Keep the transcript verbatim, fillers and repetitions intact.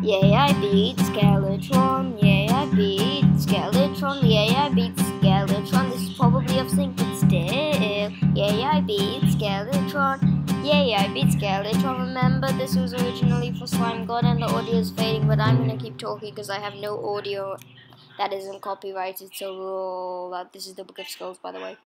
Yay, I beat Skeletron. Yay, I beat Skeletron. Yay, I beat Skeletron. This is probably off sync, but still. Yay, I beat Skeletron. Yay, I beat Skeletron. Remember, this was originally for Slime God and the audio is fading, but I'm gonna keep talking because I have no audio that isn't copyrighted, so uh, this is the Book of Skulls, by the way.